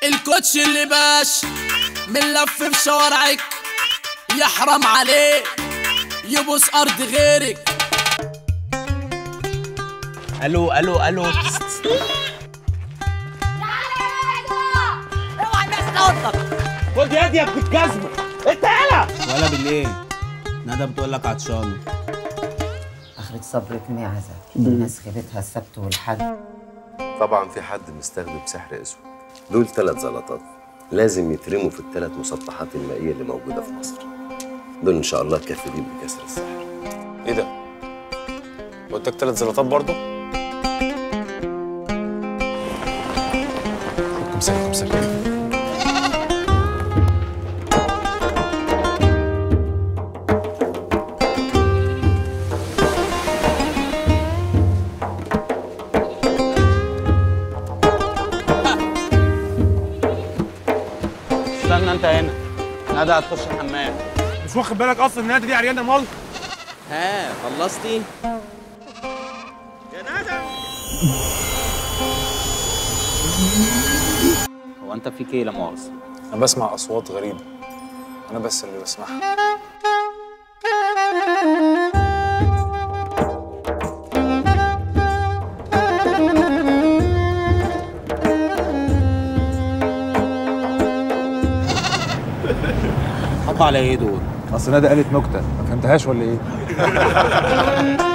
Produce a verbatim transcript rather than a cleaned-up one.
الكوتش اللي باش من لف في شوارعك يحرم عليه يبوس ارض غيرك. الو الو الو اوعى الناس تقطك. خد يدي يا ابن الجزمه انت يالا ولا بالليل ندى بتقول لك عطشانه. اخرة صبرك معزة، الناس خيبتها السبت والحد. طبعا في حد مستخدم سحر اسود. دول ثلاث زلطات لازم يترموا في الثلاث مسطحات المائيه اللي موجوده في مصر. دول ان شاء الله كافلين بكسر السحر. ايه ده؟ قلت لك ثلاث زلطات برضه؟ كمساري كمساري استنى انت هنا، ندى هتخش الحمام. مش واخد بالك اصلا ان ندى دي عريانه مال؟ ها خلصتي؟ يا ندى هو انت فيك ايه لا مؤاخذة؟ انا بسمع اصوات غريبه، انا بس اللي بسمعها. حطوا على ايه دول؟ اصل ندى قالت نكته ما فهمتهاش ولا ايه؟